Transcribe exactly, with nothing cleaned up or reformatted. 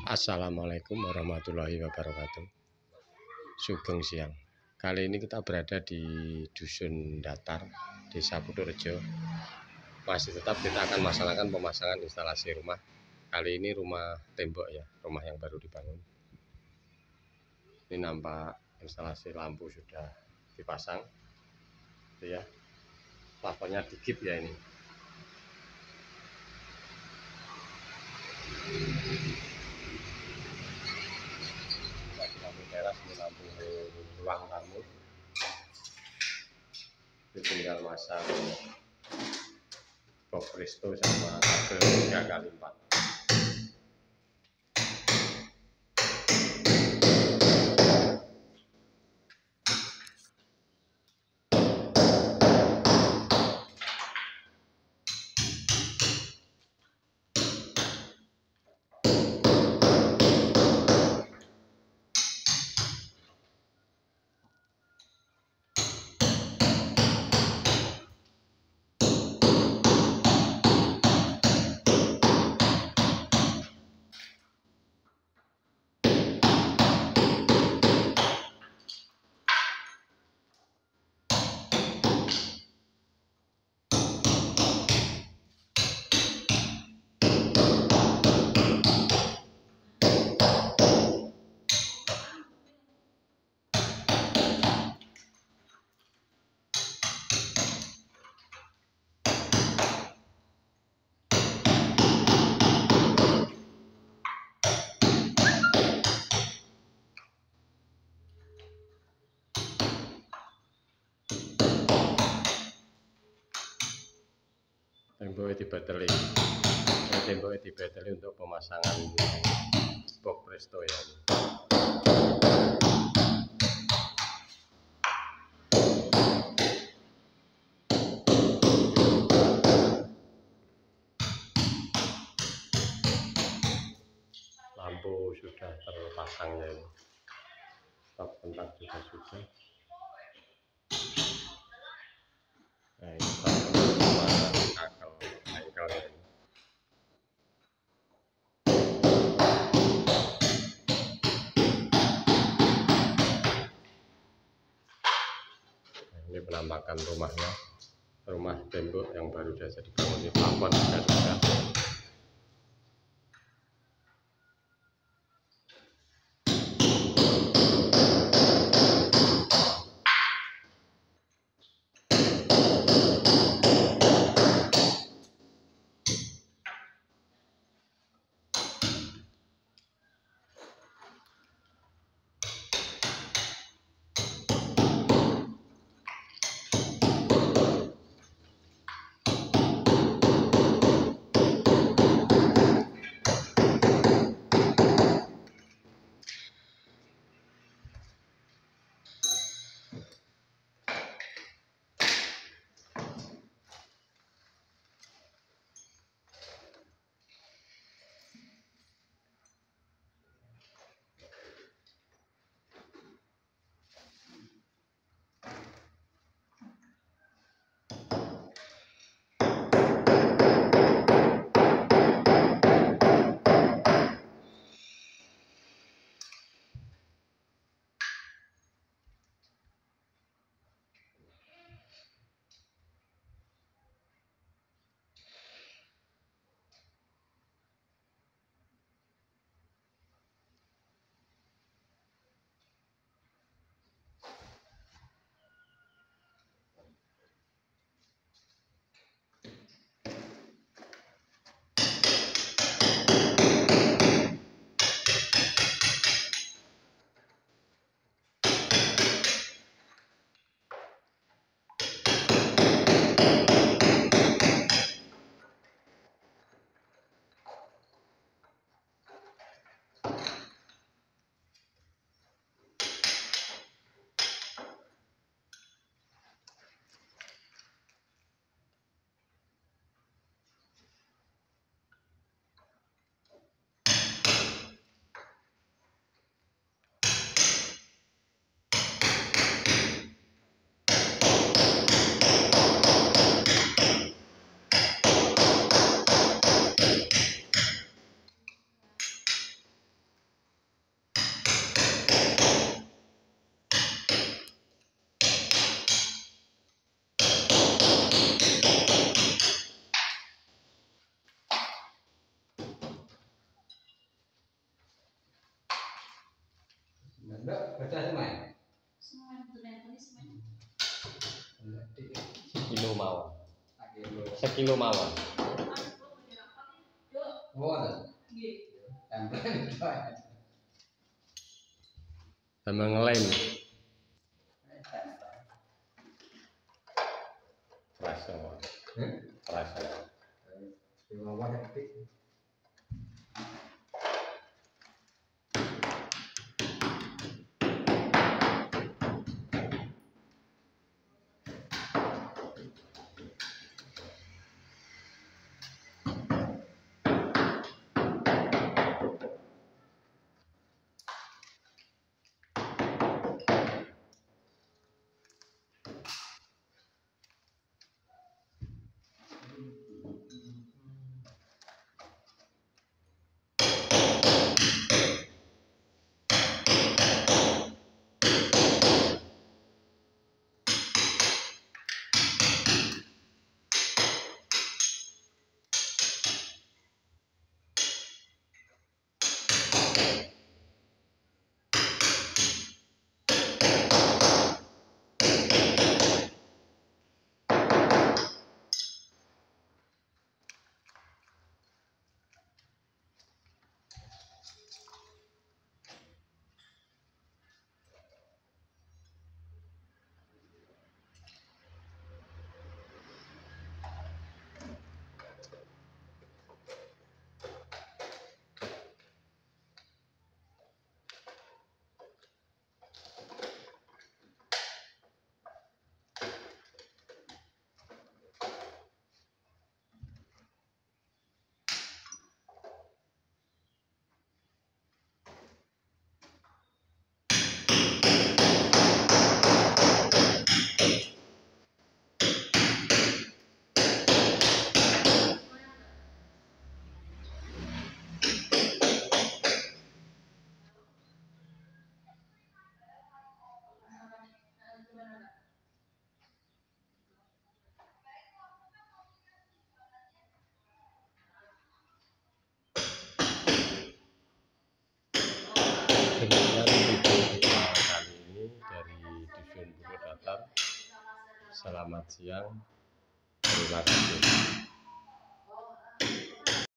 Assalamualaikum warahmatullahi wabarakatuh. Sugeng siang. Kali ini kita berada di Dusun Datar, Desa Putukrejo. Masih tetap kita akan melaksanakan pemasangan instalasi rumah. Kali ini rumah tembok ya, rumah yang baru dibangun. Ini nampak instalasi lampu sudah dipasang. Itu ya. Plafonnya digip ya ini. Lampu teras, ini lampu ruang tamu. Ini tinggal masang box resto sama kabel tiga kali empat. Temboknya dibeteli, temboknya dibeteli untuk pemasangan box resto ya. Lampu sudah terpasang ya ini. Stop kontak juga sudah. Nah ini stop kontak sama ankle ya ini. Nah, ini penampakan rumahnya, rumah tembok yang baru saja dibangun. Ini plafon juga sudah. Sekilo mawon. Sekilo mawon. Sama ngelem. Rasa. Rasa. Demikian video kita kali ini dari Dusun Putukrejo Datar. Selamat siang, terima kasih.